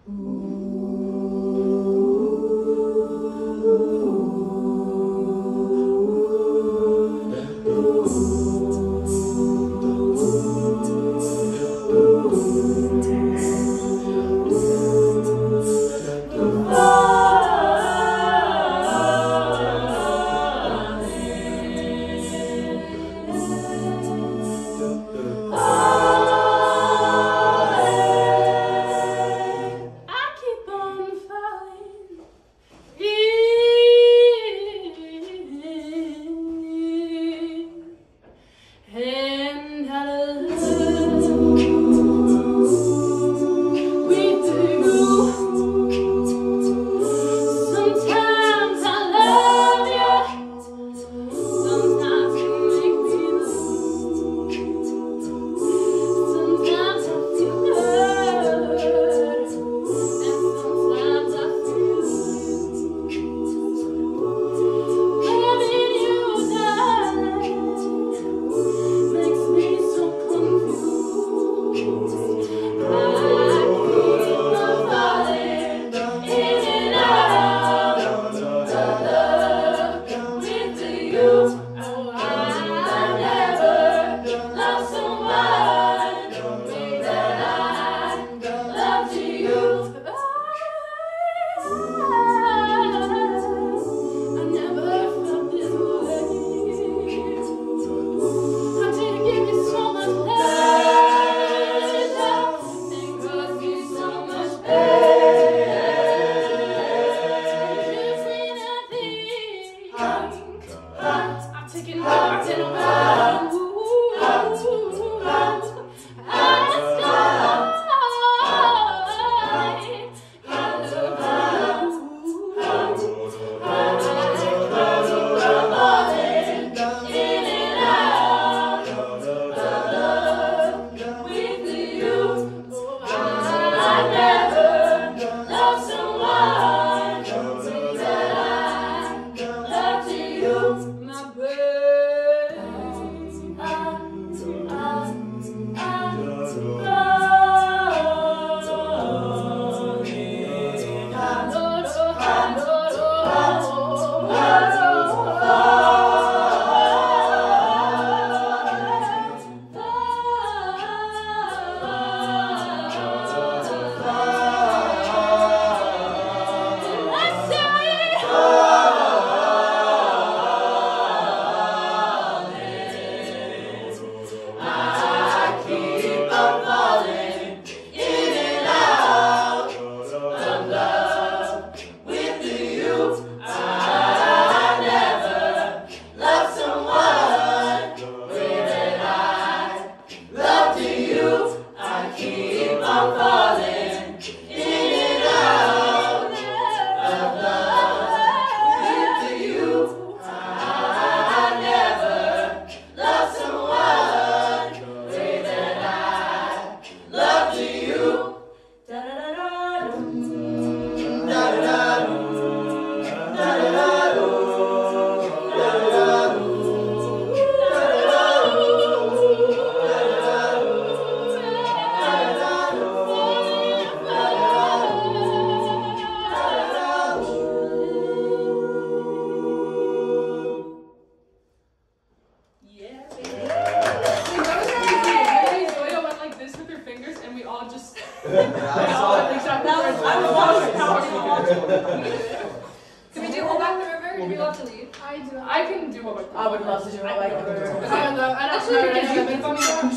Can we do Hold Back the River? Do we love to leave? I can do Hold Back the River. I would love to do Hold Back the River. I don't know. I don't know.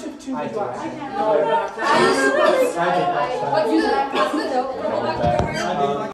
What user? What's the note for Hold Back the River?